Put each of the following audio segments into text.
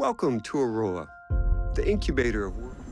Welcome to Aurora, the incubator of work.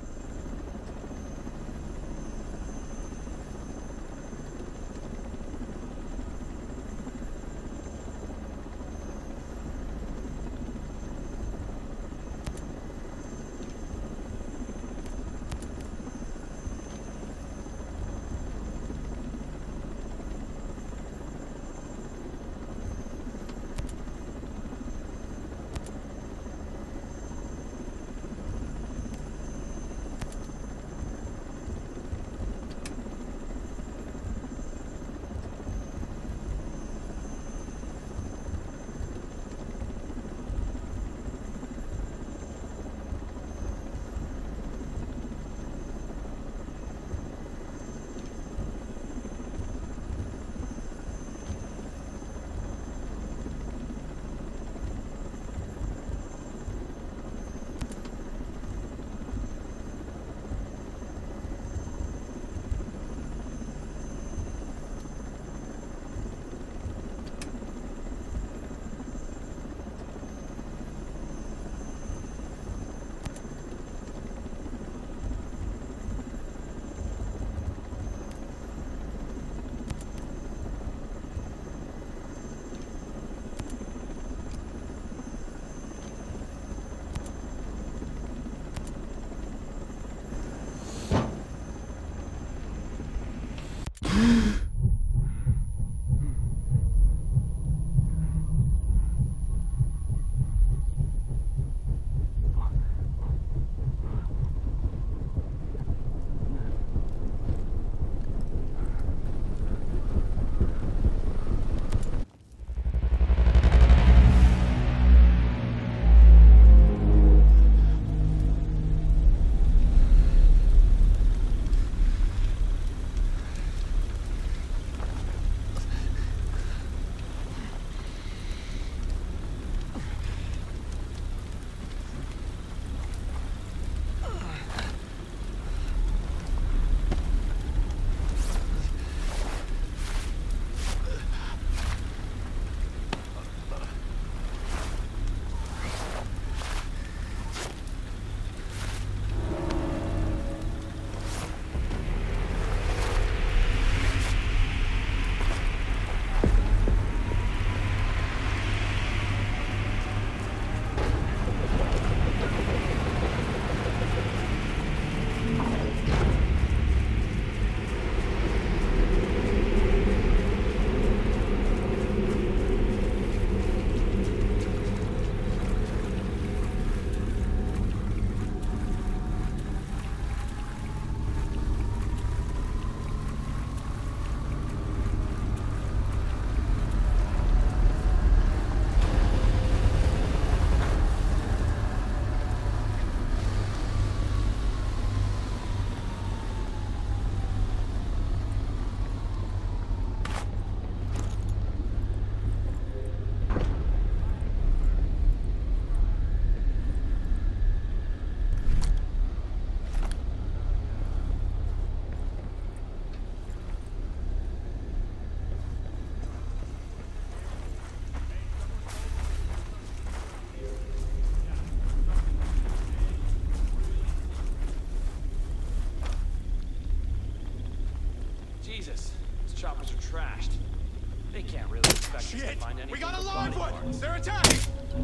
Jesus, these choppers are trashed. They can't really expect us to find anything. We got a but live body one! parts. They're attacking!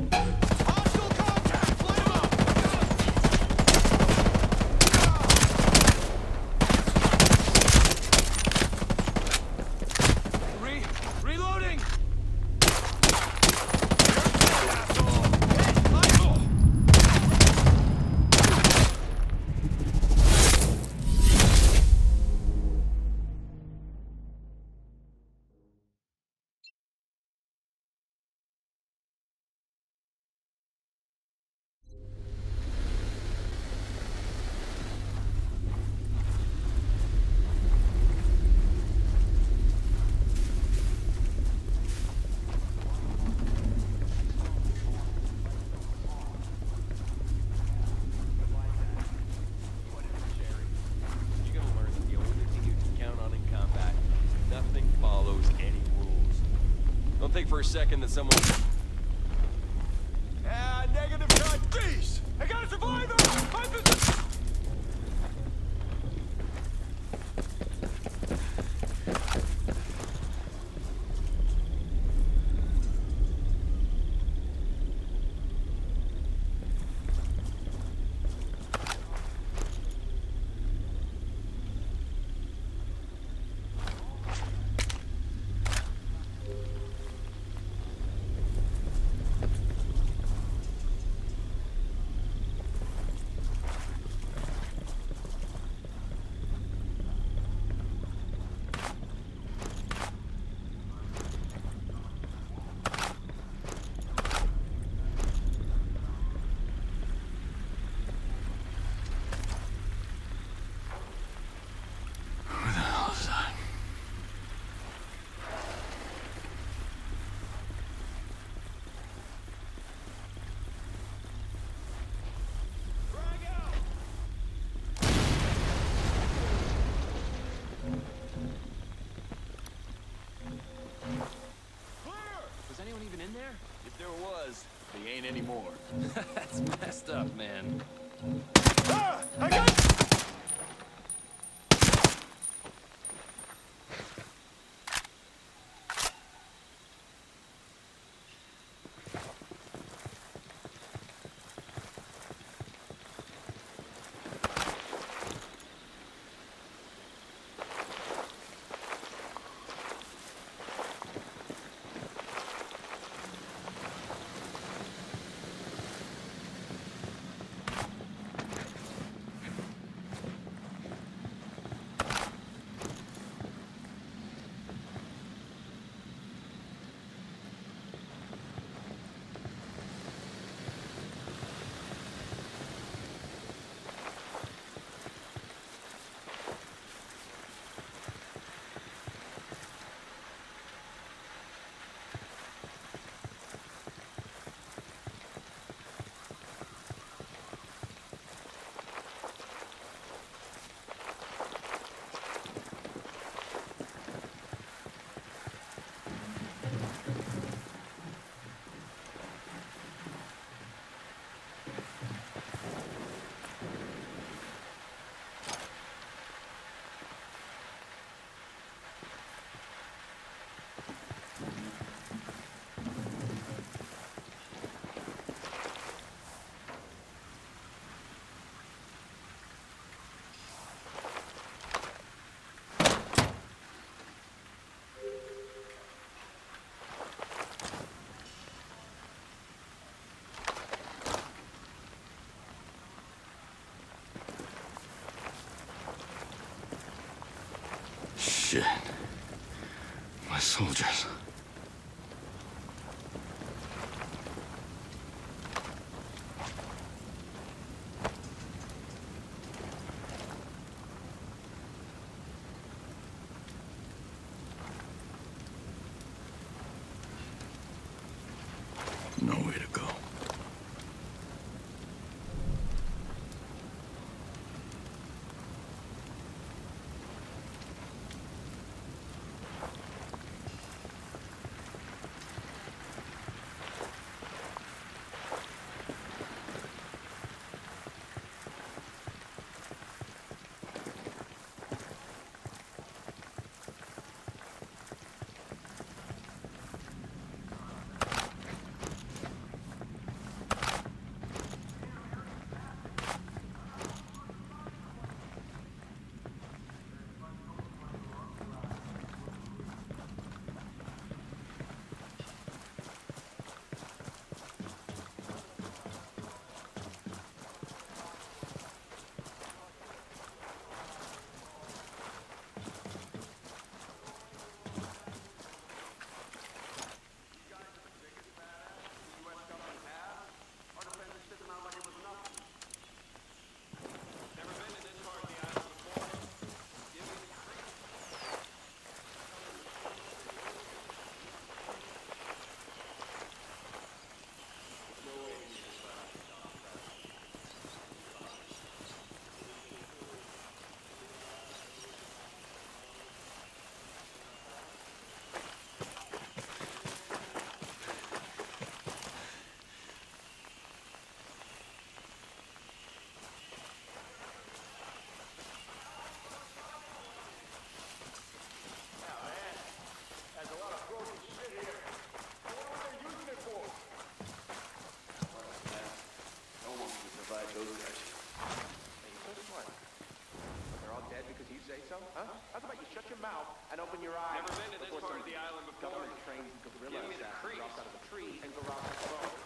Hostile contact! Light them up! Reloading! Don't think for a second that someone... Negative cut! Beast! He ain't anymore. That's messed up, man. Ah! I got... Shit. My soldiers. Nowhere to go. Huh? How about you shut your mouth and open your eyes? Never been to this part of the island before. Government trained gorilla Give me the creeps. drops out of a tree and go around the phone.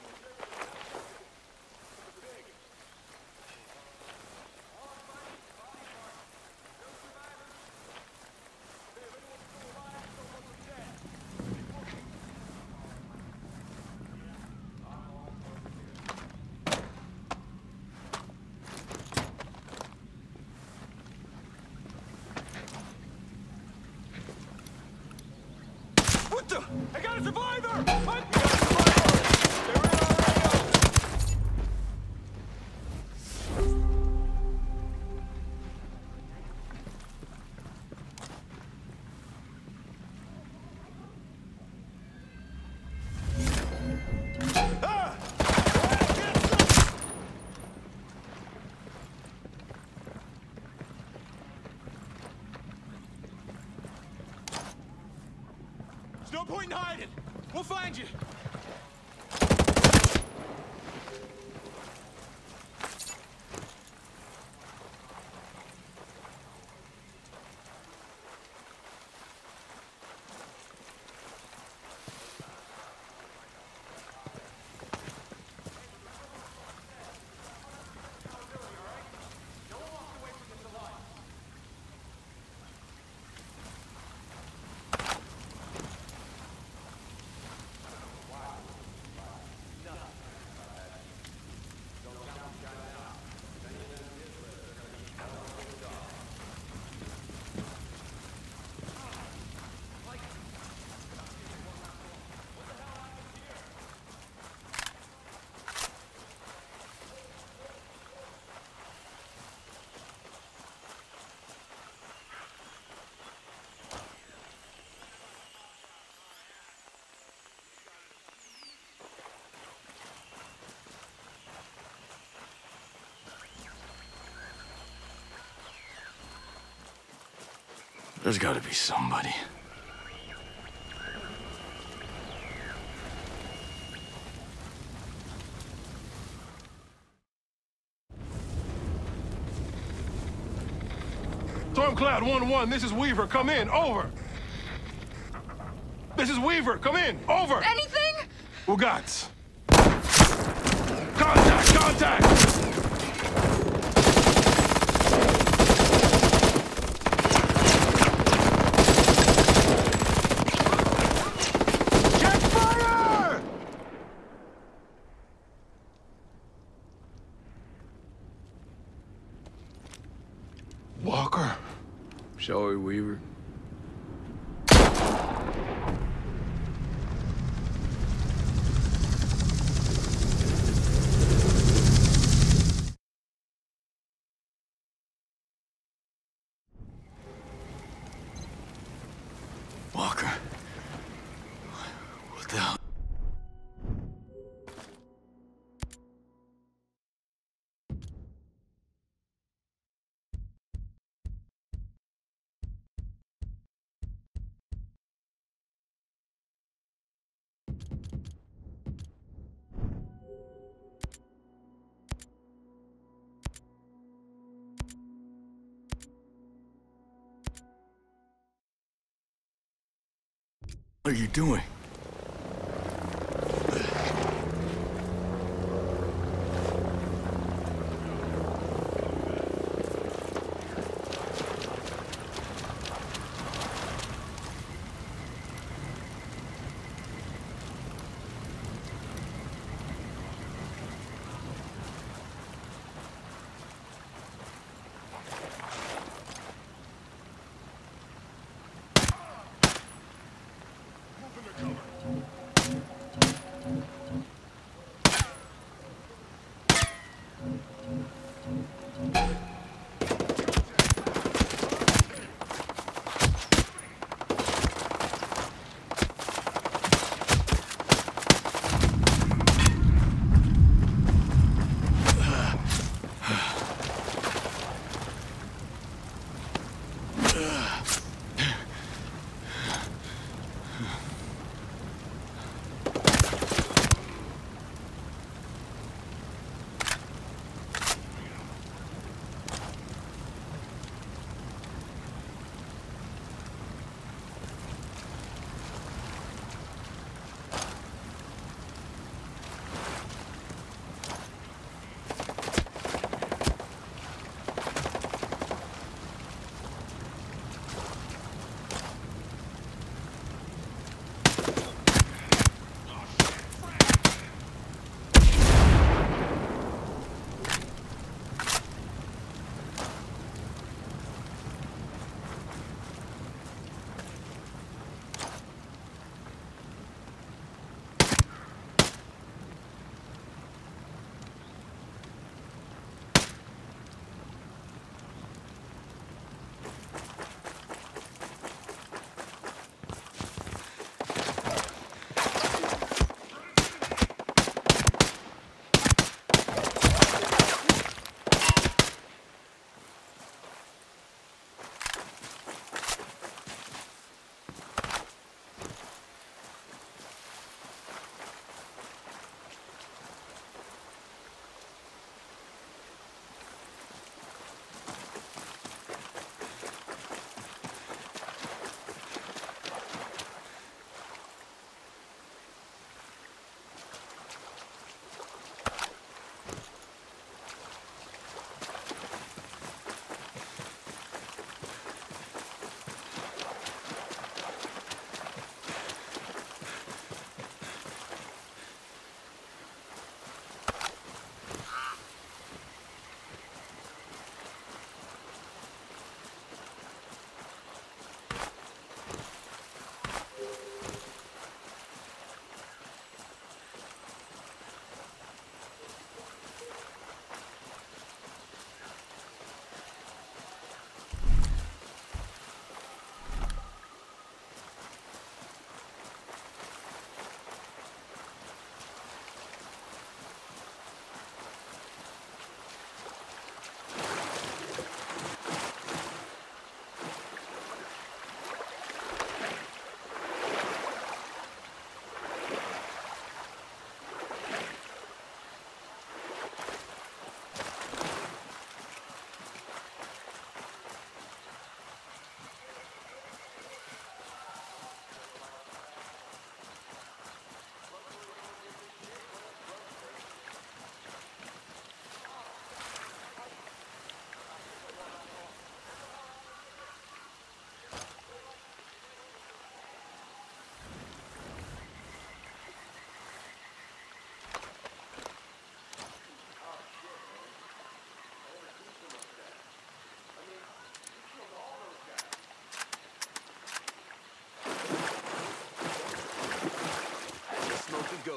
What the? I got a survivor! What? You got a survivor! They're in our radio! Ah! No point in hiding. We'll find you. There's gotta be somebody. Stormcloud 1-1, this is Weaver. Come in. Over. This is Weaver. Come in. Over. Anything? Ugats. Contact! Contact! Walker. Shall we, Weaver? Walker. What the hell? What are you doing?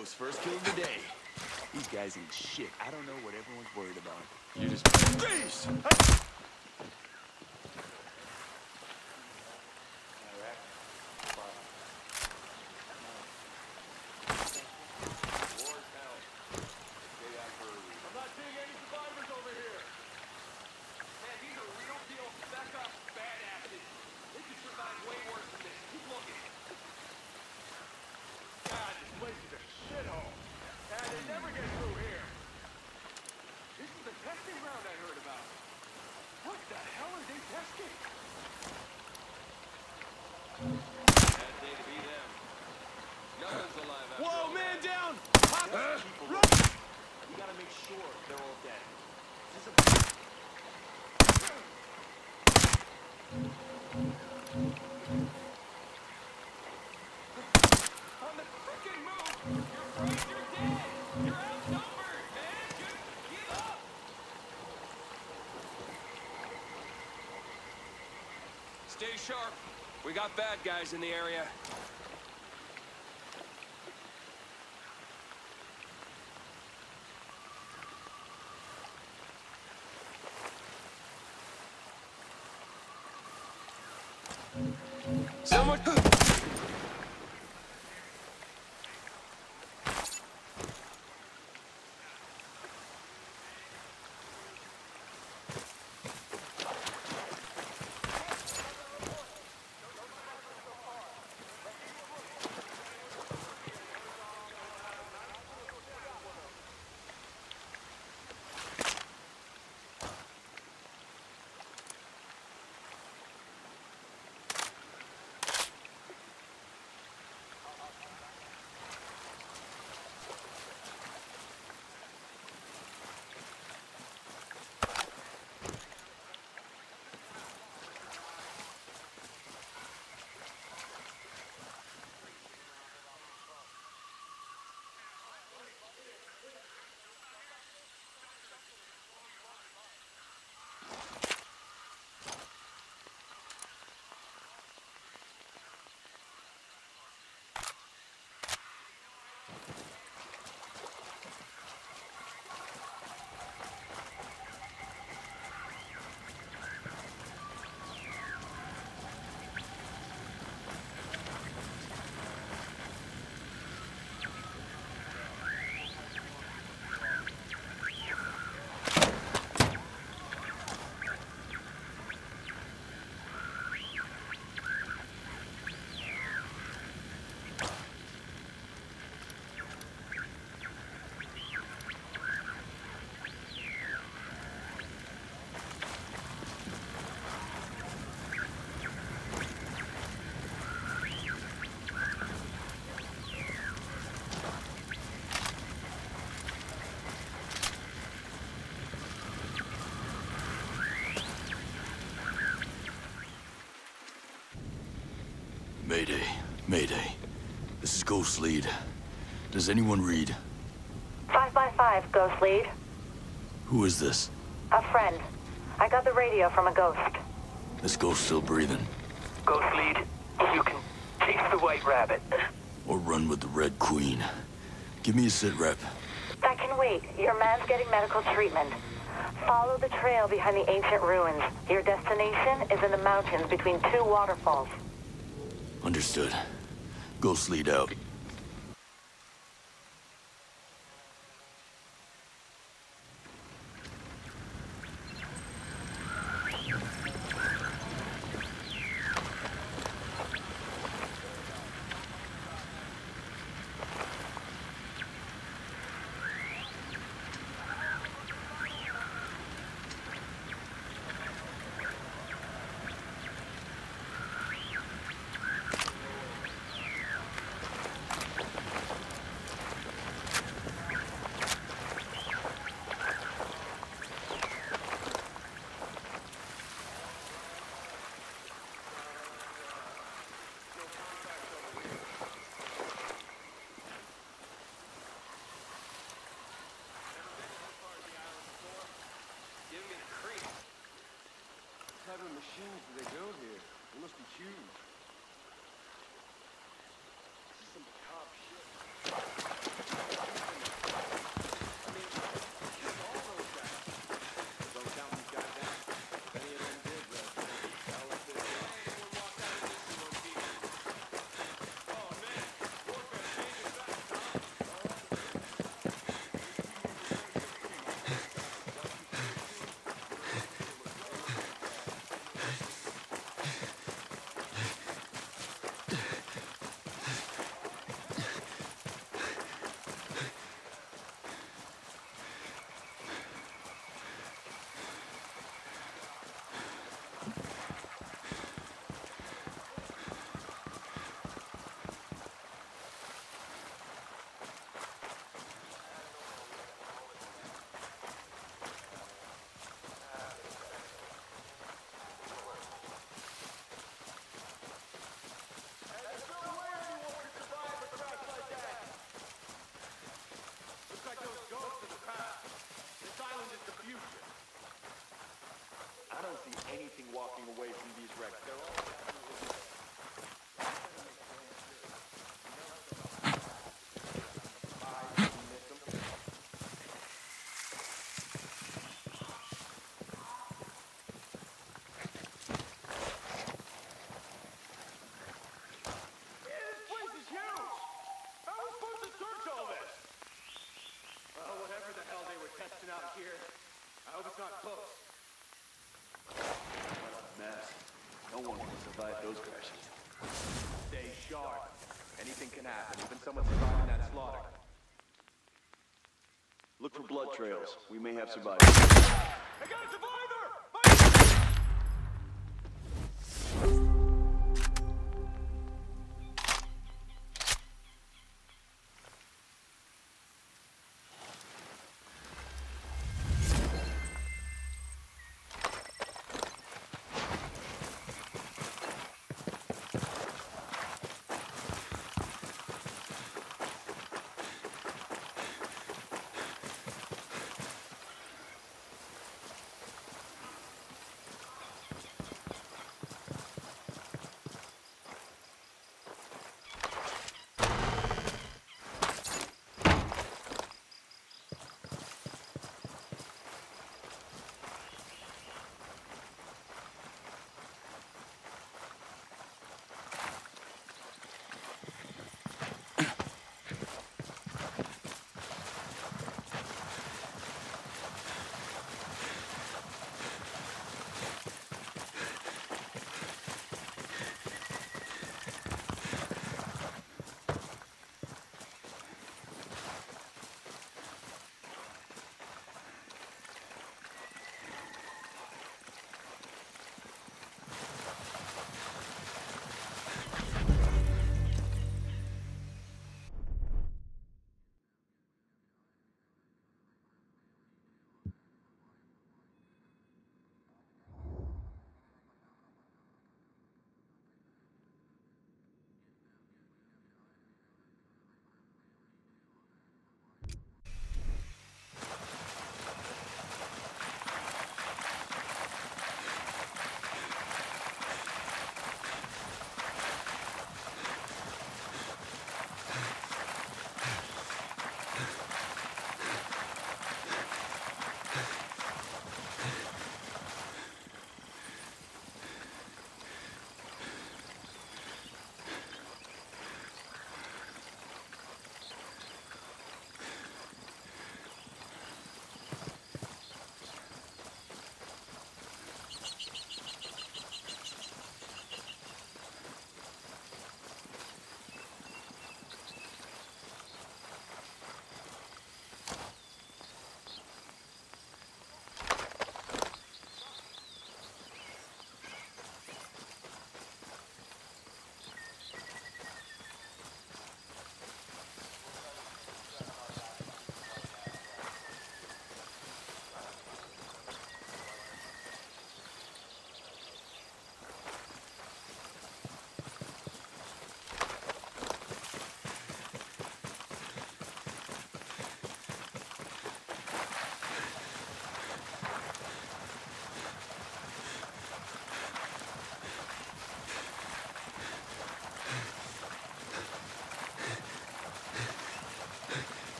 Ghost, first kill of the day. These guys ain't shit. I don't know what everyone's worried about. You just... Freeze! I'm not seeing any survivors over here. Man, these are real deal stuck-up badasses. They could survive way worse than this. Keep looking. God, this place is a shithole. And they never get through here. This is the testing ground I heard about. What the hell are they testing? Bad day to be them. No one's alive after Whoa, all man that. down! Run! We gotta make sure they're all dead. This is a... On the frickin' move! You're afraid you're dead! You're outnumbered, man! Just give up! Stay sharp. We got bad guys in the area. Someone... Mayday. Mayday. This is Ghost Lead. Does anyone read? 5x5, Ghost Lead. Who is this? A friend. I got the radio from a ghost. This ghost still breathing? Ghost Lead, you can chase the White Rabbit. Or run with the Red Queen? Give me a sit rep. That can wait. Your man's getting medical treatment. Follow the trail behind the ancient ruins. Your destination is in the mountains between two waterfalls. Understood. Ghost Lead out. What type of machines do they build here? They must be huge. This is some top shit. at those guys. Stay sharp. Anything can happen, even someone surviving that slaughter. Look for blood trails. We may have survivors. I got a survivor!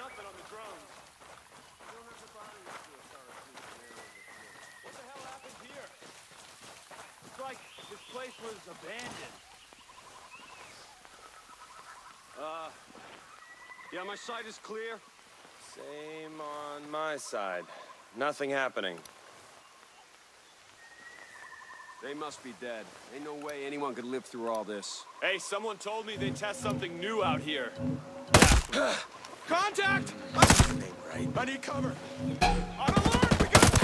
nothing on the drones. What the hell happened here? It's like this place was abandoned. Yeah, my side is clear. Same on my side. Nothing happening. They must be dead. Ain't no way anyone could live through all this. Hey, someone told me they test something new out here. Contact! Right. I need cover. On alert! We got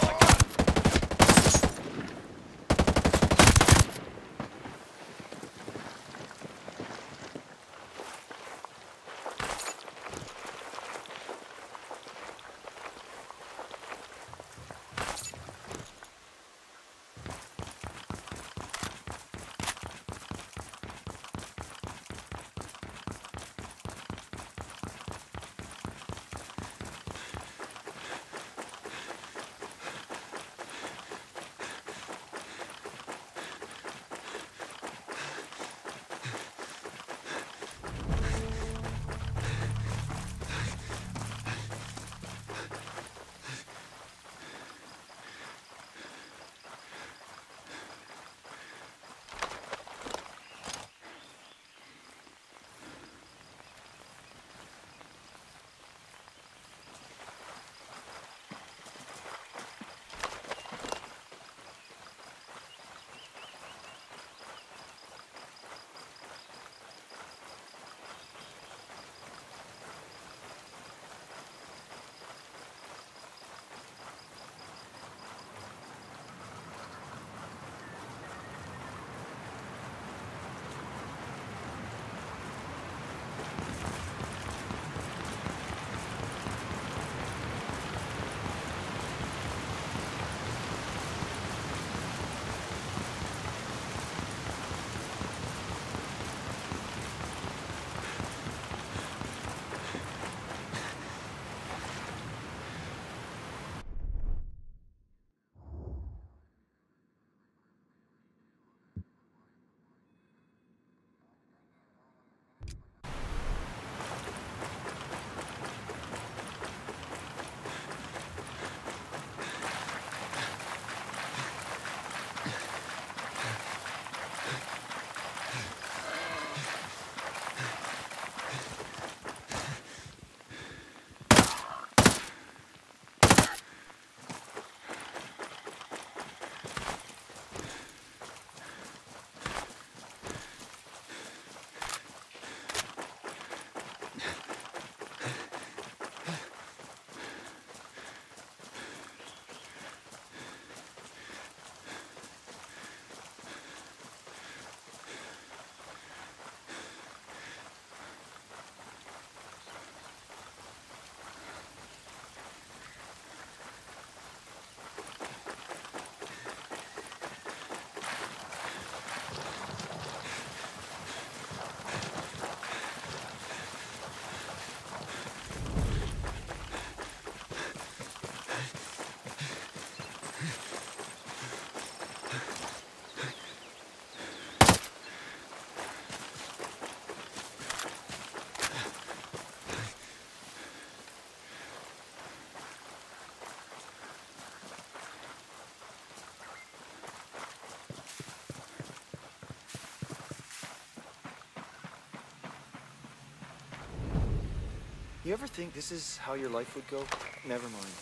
You ever think this is how your life would go? Never mind.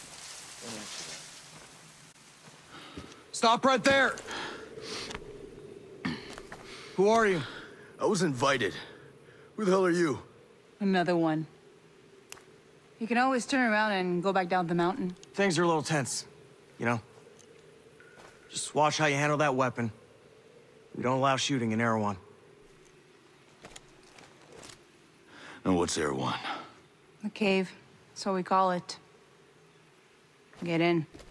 Don't answer that. Stop right there! Who are you? I was invited. Who the hell are you? Another one. You can always turn around and go back down the mountain. Things are a little tense, you know? Just watch how you handle that weapon. We don't allow shooting in Erewhon. And what's Air One? The cave, so we call it. Get in.